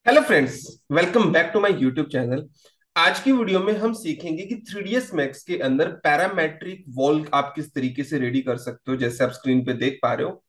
Hello friends, welcome back to my YouTube channel. आज की video में हम सीखेंगे कि 3ds मैक्स के अंदर पैरामेट्रिक वॉल आप किस तरीके से रेडी कर सकते हो। जैसे आप स्क्रीन पे देख पा रहे हो,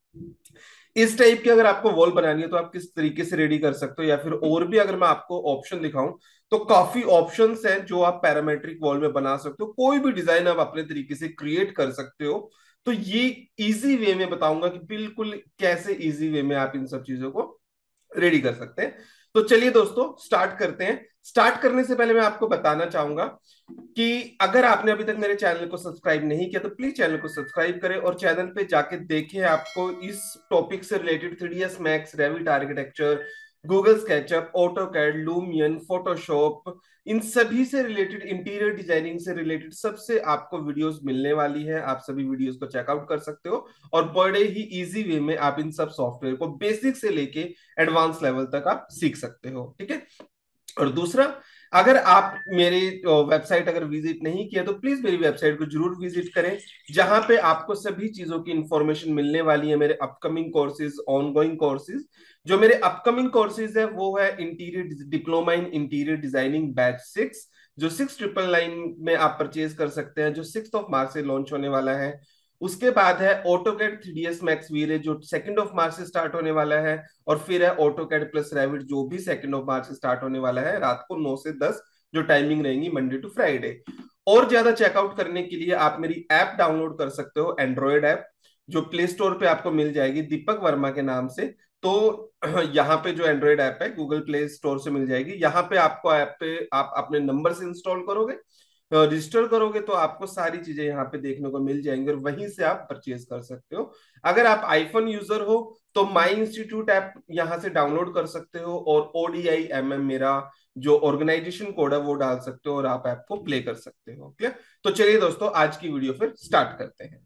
इस टाइप की अगर आपको वॉल बनानी है तो आप किस तरीके से रेडी कर सकते हो, या फिर और भी अगर मैं आपको ऑप्शन दिखाऊं तो काफी ऑप्शंस हैं जो आप पैरामेट्रिक वॉल में बना सकते हो। कोई भी डिजाइन आप अपने तरीके से क्रिएट कर सकते हो। तो ये इजी वे में बताऊंगा कि बिल्कुल कैसे इजी वे में आप इन सब चीजों को रेडी कर सकते हैं। तो चलिए दोस्तों, स्टार्ट करते हैं। स्टार्ट करने से पहले मैं आपको बताना चाहूंगा कि अगर आपने अभी तक मेरे चैनल को सब्सक्राइब नहीं किया तो प्लीज चैनल को सब्सक्राइब करें और चैनल पे जाके देखें। आपको इस टॉपिक से related 3ds Max, Revit architecture, Google SketchUp, AutoCAD, Lumion, Photoshop, इन सभी से रिलेटेड, इंटीरियर डिजाइनिंग से रिलेटेड सबसे आपको वीडियोस मिलने वाली है। आप सभी वीडियोस को चेकआउट कर सकते हो और बड़े ही इजी वे में आप इन सब सॉफ्टवेयर को बेसिक से लेके एडवांस लेवल तक आप सीख सकते हो। ठीक है। और दूसरा, अगर आप मेरी वेबसाइट अगर विजिट नहीं किया तो प्लीज मेरी वेबसाइट को जरूर विजिट करें, जहां पे आपको सभी चीजों की इंफॉर्मेशन मिलने वाली है। मेरे अपकमिंग कोर्सेज, ऑनगोइंग कोर्सेज, जो मेरे अपकमिंग कोर्सेज है वो है interior diploma in interior designing batch 6, जो 6,999 में आप परचेज कर सकते हैं, जो 6 मार्च से लॉन्च होने वाला है। उसके बाद है ऑटोकैड 3ds मैक्स वीरे, जो 2 मार्च से स्टार्ट होने वाला है। और फिर है ऑटोकैड प्लस रेविट, जो भी 2 मार्च से स्टार्ट होने वाला है, रात को 9 से 10 जो टाइमिंग रहेंगी, मंडे टू फ्राइडे। और ज्यादा चेकआउट करने के लिए आप मेरी ऐप डाउनलोड कर सकते हो, एंड्रॉयड ऐप, जो प्ले स्टोर पे आपको मिल जाएगी दीपक वर्मा के नाम से। तो यहाँ पे जो एंड्रॉयड ऐप है गूगल प्ले स्टोर से मिल जाएगी। यहाँ पे आपको ऐप पे आप अपने नंबर से इंस्टॉल करोगे, रजिस्टर करोगे तो आपको सारी चीजें यहाँ पे देखने को मिल जाएंगी और वहीं से आप परचेज कर सकते हो। अगर आप आईफोन यूजर हो तो माई इंस्टीट्यूट ऐप यहाँ से डाउनलोड कर सकते हो और ODIMM मेरा जो ऑर्गेनाइजेशन कोड है वो डाल सकते हो और आप ऐप को प्ले कर सकते हो। क्लियर? तो चलिए दोस्तों, आज की वीडियो फिर स्टार्ट करते हैं।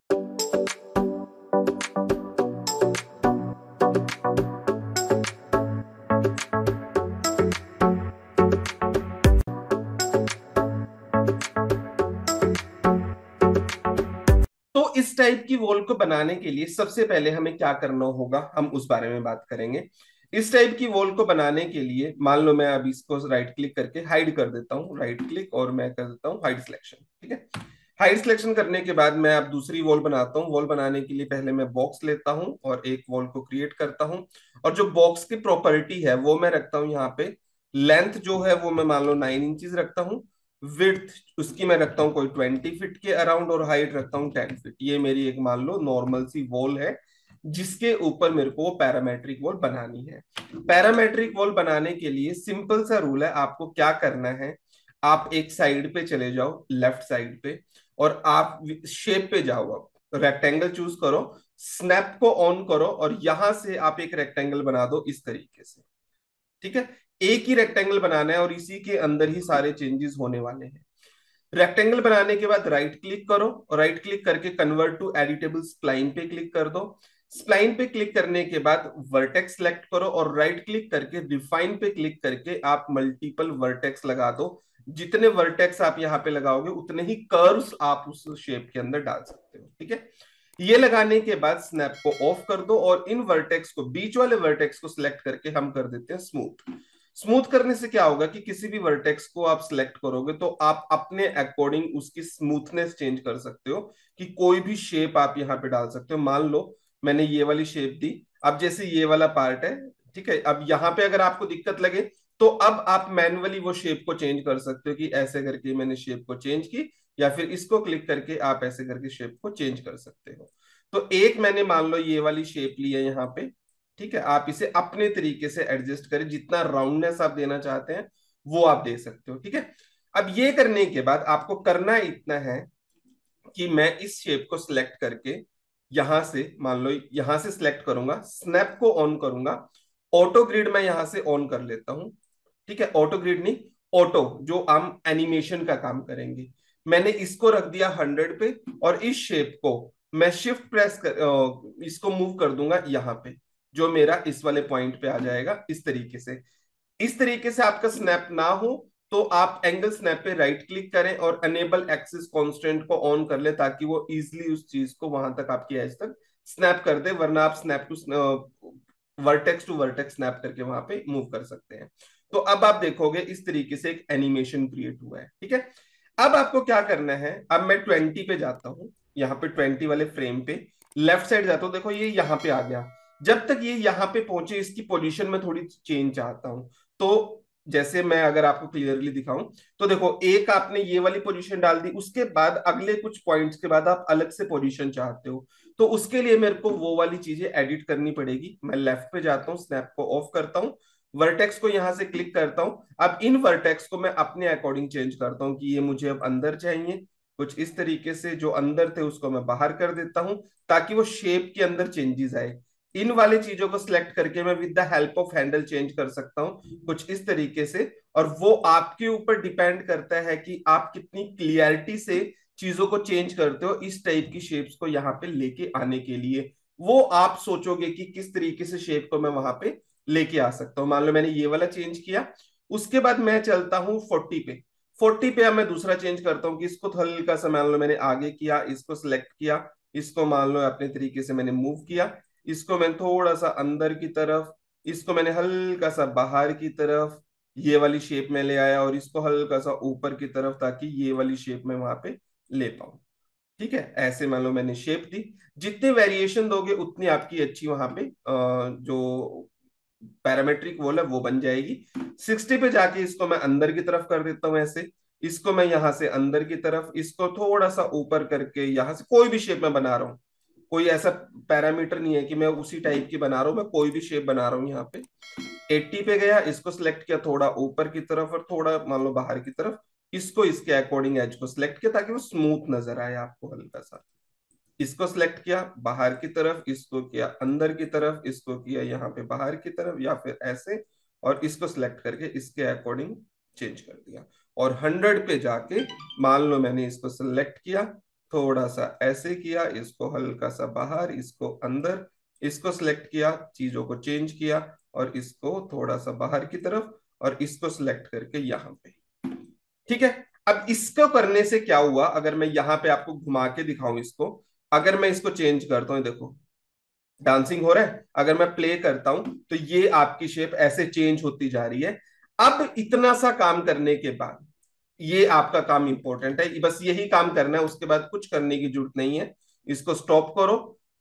तो इस टाइप की वॉल को बनाने के लिए सबसे पहले हमें क्या करना होगा, हम उस बारे में बात करेंगे। इस टाइप की वॉल को बनाने के लिए मान लो मैं अभी इसको राइट क्लिक करके हाइड कर देता हूँ, राइट क्लिक, और मैं कर देता हूँ हाइड सिलेक्शन। ठीक है। हाइड सिलेक्शन करने के बाद मैं अब दूसरी वॉल बनाता हूँ। वॉल बनाने के लिए पहले मैं बॉक्स लेता हूँ और एक वॉल को क्रिएट करता हूँ। और जो बॉक्स की प्रॉपर्टी है वो मैं रखता हूँ यहाँ पे। लेंथ जो है वो मैं मान लो 9 इंचज रखता हूँ। विड्थ उसकी मैं रखता हूँ कोई 20 फीट के अराउंड, और हाइट रखता हूँ 10 फीट। ये मेरी एक मान लो नॉर्मल सी वॉल है जिसके ऊपर मेरे को पैरामेट्रिक वॉल बनानी है। पैरामेट्रिक वॉल बनाने के लिए सिंपल सा रूल है, आपको क्या करना है, आप एक साइड पे चले जाओ, लेफ्ट साइड पे, और आप शेप पे जाओ। अब रेक्टेंगल चूज करो, स्नैप को ऑन करो और यहां से आप एक रेक्टेंगल बना दो इस तरीके से। ठीक है। एक ही रेक्टेंगल बनाना है और इसी के अंदर ही सारे चेंजेस होने वाले हैं। रेक्टेंगल बनाने के बाद राइट क्लिक करो और राइट क्लिक करके कन्वर्ट टू एडिटेबल स्प्लाइन पे क्लिक कर दो। स्प्लाइन पे क्लिक करने के बाद वर्टेक्स सेलेक्ट करो और राइट क्लिक करके रिफाइन पे क्लिक करके आप मल्टीपल वर्टेक्स लगा दो। जितने वर्टेक्स आप यहाँ पे लगाओगे उतने ही कर्व्स आप उस शेप के अंदर डाल सकते हो। ठीक है। ये लगाने के बाद स्नैप को ऑफ कर दो और इन वर्टेक्स को, बीच वाले वर्टेक्स को सिलेक्ट करके हम कर देते हैं स्मूथ। स्मूथ करने से क्या होगा कि किसी भी वर्टेक्स को आप सिलेक्ट करोगे तो आप अपने अकॉर्डिंग उसकी स्मूथनेस चेंज कर सकते हो, कि कोई भी शेप आप यहाँ पे डाल सकते हो। मान लो मैंने ये वाली शेप दी, अब जैसे ये वाला पार्ट है, ठीक है, अब यहाँ पे अगर आपको दिक्कत लगे तो अब आप मैन्युअली वो शेप को चेंज कर सकते हो, कि ऐसे करके मैंने शेप को चेंज की, या फिर इसको क्लिक करके आप ऐसे करके शेप को चेंज कर सकते हो। तो एक मैंने मान लो ये वाली शेप ली है यहाँ पे। ठीक है। आप इसे अपने तरीके से एडजस्ट करें, जितना राउंडनेस आप देना चाहते हैं वो आप दे सकते हो। ठीक है। अब ये करने के बाद आपको करना इतना है कि मैं इस शेप को सिलेक्ट करके यहां से, मान लो यहां से सिलेक्ट करूंगा, स्नैप को ऑन करूंगा, ऑटो ग्रिड मैं यहां से ऑन कर लेता हूं। ठीक है। ऑटो ग्रिड नहीं, ऑटो, जो हम एनिमेशन का काम करेंगे, मैंने इसको रख दिया 100 पे। और इस शेप को मैं शिफ्ट प्रेस कर इसको मूव कर दूंगा यहाँ पे, जो मेरा इस वाले पॉइंट पे आ जाएगा इस तरीके से। इस तरीके से आपका स्नैप ना हो तो आप एंगल स्नैप पे राइट क्लिक करें और अनेबल एक्सिस कांस्टेंट को ऑन कर ले, ताकि वो इजीली उस चीज को वहां तक, आपकी एज तक स्नैप कर दे। वरना आप snap to vertex to vertex snap करके वहां पे मूव कर सकते हैं। तो अब आप देखोगे इस तरीके से एक एनिमेशन क्रिएट हुआ है, ठीक है। अब आपको क्या करना है, अब मैं 20 पे जाता हूं, यहाँ पे 20 वाले फ्रेम पे लेफ्ट साइड जाता हूं, देखो ये यहाँ पे आ गया। जब तक ये यहाँ पे पहुंचे इसकी पोजीशन में थोड़ी चेंज चाहता हूं। तो जैसे मैं अगर आपको क्लियरली दिखाऊं, तो देखो एक आपने ये वाली पोजीशन डाल दी, उसके बाद अगले कुछ पॉइंट्स के बाद आप अलग से पोजीशन चाहते हो, तो उसके लिए मेरे को वो वाली चीजें एडिट करनी पड़ेगी। मैं लेफ्ट पे जाता हूँ, स्नैप को ऑफ करता हूँ, वर्टेक्स को यहां से क्लिक करता हूं। अब इन वर्टेक्स को मैं अपने अकॉर्डिंग चेंज करता हूं कि ये मुझे अब अंदर चाहिए, कुछ इस तरीके से। जो अंदर थे उसको मैं बाहर कर देता हूं ताकि वो शेप के अंदर चेंजेस आए। इन वाली चीजों को सिलेक्ट करके मैं with the help of handle change कर सकता हूं कुछ इस तरीके से। और वो आपके ऊपर डिपेंड करता है कि आप कितनी क्लियरिटी से चीजों को चेंज करते हो इस टाइप की शेप्स को यहाँ पे लेके आने के लिए। वो आप सोचोगे कि किस तरीके से शेप को मैं वहां पे लेके आ सकता हूँ। मान लो मैंने ये वाला चेंज किया, उसके बाद मैं चलता हूँ 40 पे। 40 पे अब मैं दूसरा चेंज करता हूँ कि इसको हल्का सा, मान लो मैंने आगे किया, इसको सिलेक्ट किया, इसको मान लो अपने तरीके से मैंने मूव किया, इसको मैंने थोड़ा सा अंदर की तरफ, इसको मैंने हल्का सा बाहर की तरफ, ये वाली शेप में ले आया, और इसको हल्का सा ऊपर की तरफ ताकि ये वाली शेप में वहां पे ले पाऊं। ठीक है, ऐसे मान लो मैंने शेप दी। जितने वेरिएशन दोगे उतनी आपकी अच्छी वहां पे जो पैरामेट्रिक वॉल है वो बन जाएगी। 60 पे जाके इसको मैं अंदर की तरफ कर देता हूं ऐसे, इसको मैं यहां से अंदर की तरफ, इसको थोड़ा सा ऊपर करके यहां से कोई भी शेप में बना रहा हूँ। कोई ऐसा पैरामीटर नहीं है कि मैं उसी टाइप की बना रहा हूँ, मैं कोई भी शेप बना रहा हूँ यहाँ पे। 80 पे गया, इसको सिलेक्ट किया थोड़ा ऊपर की तरफ और थोड़ा मान लो बाहर की तरफ, इसको इसके अकॉर्डिंग एज को सिलेक्ट किया ताकि वो स्मूथ नजर आए आपको हल्का सा। इसको सिलेक्ट किया बाहर की तरफ, इसको किया अंदर की तरफ, इसको किया यहाँ पे बाहर की तरफ या फिर ऐसे, और इसको सिलेक्ट करके इसके अकॉर्डिंग चेंज कर दिया। और 100 पे जाके मान लो मैंने इसको सिलेक्ट किया, थोड़ा सा ऐसे किया, इसको हल्का सा बाहर, इसको अंदर, इसको सिलेक्ट किया, चीजों को चेंज किया, और इसको थोड़ा सा बाहर की तरफ, और इसको सिलेक्ट करके यहाँ पे। ठीक है, अब इसको करने से क्या हुआ, अगर मैं यहाँ पे आपको घुमा के दिखाऊं इसको, अगर मैं इसको चेंज करता हूं, देखो डांसिंग हो रहा है, अगर मैं प्ले करता हूं तो ये आपकी शेप ऐसे चेंज होती जा रही है। अब इतना सा काम करने के बाद, ये आपका काम इंपॉर्टेंट है, बस यही काम करना है, उसके बाद कुछ करने की जरूरत नहीं है। इसको स्टॉप करो।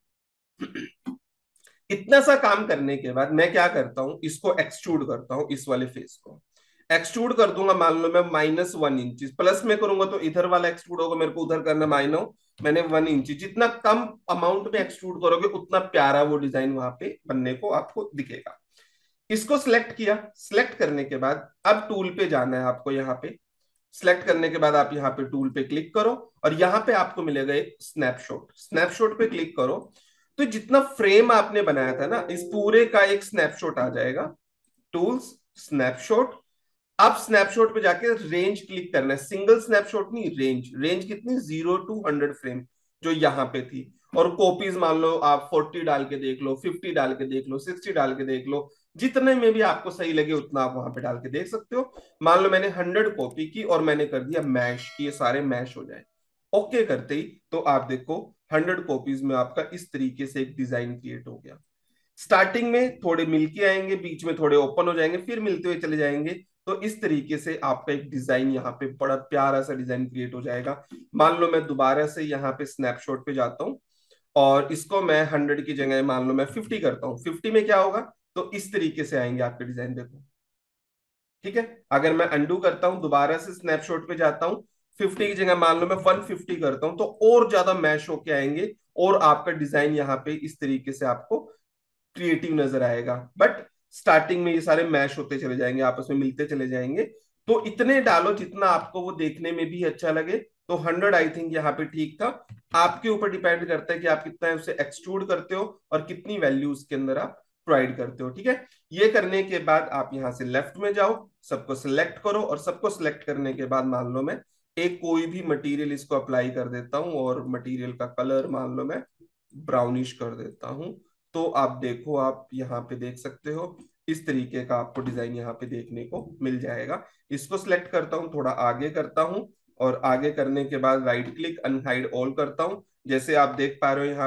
इतना सा काम करने के बाद मैं क्या करता हूं, इसको एक्सट्रूड करता हूं, इस वाले फेस को एक्सट्रूड कर दूंगा। मान लो मैं -1 इंच, प्लस में करूंगा तो इधर वाला एक्सट्रूड होगा, मेरे को उधर करना माइनस, मैंने 1 इंच। जितना कम अमाउंट में एक्सट्रूड करोगे उतना प्यारा वो डिजाइन वहां पे बनने को आपको दिखेगा। इसको सिलेक्ट किया, सिलेक्ट करने के बाद अब टूल पे जाना है आपको। यहाँ पे सिलेक्ट करने के बाद आप यहाँ पे टूल पे क्लिक करो, और यहाँ पे आपको मिलेगा एक स्नैपशॉट। स्नैपशॉट पे क्लिक करो, तो जितना फ्रेम आपने बनाया था ना, इस पूरे का एक स्नैपशॉट आ जाएगा। Tools, snapshot. अब स्नैपशॉट पे जाके रेंज क्लिक करना है, सिंगल स्नैपशॉट नहीं, रेंज। रेंज कितनी, 0 to 100 फ्रेम जो यहाँ पे थी। और कॉपीज मान लो आप 40 डाल के देख लो, 50 डाल के देख लो, 60 डाल के देख लो, जितने में भी आपको सही लगे उतना आप वहां पे डाल के देख सकते हो। मान लो मैंने 100 कॉपी की और मैंने कर दिया मैश, कि ये सारे मैश हो जाए। ओके करते ही तो आप देखो 100 कॉपीज में आपका इस तरीके से एक डिजाइन क्रिएट हो गया। स्टार्टिंग में थोड़े मिलके आएंगे, बीच में थोड़े ओपन हो जाएंगे, फिर मिलते हुए चले जाएंगे। तो इस तरीके से आपका एक डिजाइन यहाँ पे बड़ा प्यारा सा डिजाइन क्रिएट हो जाएगा। मान लो मैं दोबारा से यहाँ पे स्नैपशॉट पे जाता हूँ, और इसको मैं 100 की जगह मान लो मैं 50 करता हूँ। 50 में क्या होगा, तो इस तरीके से आएंगे आपके डिजाइन, देखो। ठीक है, अगर मैं अंडू करता हूँ, दोबारा से स्नैपशॉट पे जाता हूँ, 50 की जगह मान लो मैं 150 करता हूँ, तो और ज्यादा मैश होके आएंगे, और आपका डिजाइन यहाँ पे इस तरीके से आपको क्रिएटिव नजर आएगा। बट स्टार्टिंग में ये सारे मैश होते चले जाएंगे, आपस में मिलते चले जाएंगे। तो इतने डालो जितना आपको वो देखने में भी अच्छा लगे। तो 100 आई थिंक यहाँ पे ठीक था। आपके ऊपर डिपेंड करता है कि आप कितना उसे एक्सट्रूड करते हो और कितनी वैल्यू उसके अंदर आप प्रोवाइड करते हो। ठीक है, ये करने के बाद आप यहाँ से लेफ्ट में जाओ, सबको सिलेक्ट करो, और सबको सिलेक्ट करने के बाद मान लो मैं एक कोई भी मटेरियल इसको अप्लाई कर देता हूँ, और मटेरियल का कलर मान लो मैं ब्राउनिश कर देता हूँ। तो आप देखो, आप यहाँ पे देख सकते हो इस तरीके का आपको डिजाइन यहाँ पे देखने को मिल जाएगा। इसको सिलेक्ट करता हूँ, थोड़ा आगे करता हूँ, और आगे करने के बाद राइट क्लिक अनहाइड ऑल करता हूँ। जैसे आप देख पा रहे हो यहाँ पे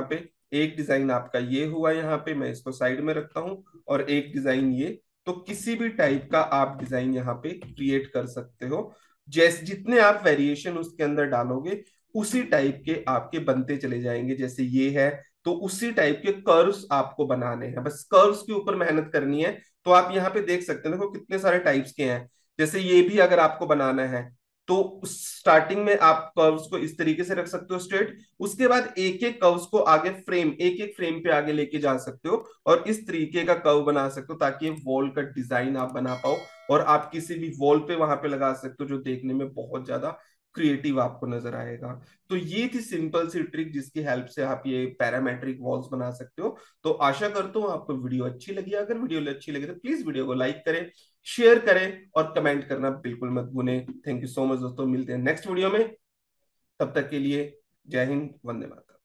एक डिजाइन आपका ये हुआ, यहाँ पे मैं इसको साइड में रखता हूँ, और एक डिजाइन ये। तो किसी भी टाइप का आप डिजाइन यहाँ पे क्रिएट कर सकते हो। जैसे जितने आप वेरिएशन उसके अंदर डालोगे, उसी टाइप के आपके बनते चले जाएंगे। जैसे ये है, तो उसी टाइप के कर्व्स आपको बनाने हैं, बस कर्व्स के ऊपर मेहनत करनी है। तो आप यहाँ पे देख सकते हैं, देखो कितने सारे टाइप्स के हैं। जैसे ये भी अगर आपको बनाना है, तो स्टार्टिंग में आप कर्व्स को इस तरीके से रख सकते हो स्ट्रेट। उसके बाद एक एक कर्व्स को आगे फ्रेम, एक एक फ्रेम पे आगे लेके जा सकते हो, और इस तरीके का कर्व बना सकते हो, ताकि वॉल का डिजाइन आप बना पाओ। और आप किसी भी वॉल पे वहां पे लगा सकते हो, जो देखने में बहुत ज्यादा क्रिएटिव आपको नजर आएगा। तो ये थी सिंपल सी ट्रिक, जिसकी हेल्प से आप ये पैरामेट्रिक वॉल्स बना सकते हो। तो आशा करता हूँ आपको वीडियो अच्छी लगी। अगर वीडियो अच्छी लगी तो प्लीज वीडियो को लाइक करें, शेयर करें, और कमेंट करना बिल्कुल मत भूलें। थैंक यू सो मच दोस्तों, मिलते हैं नेक्स्ट वीडियो में। तब तक के लिए जय हिंद, वंदे मातरम।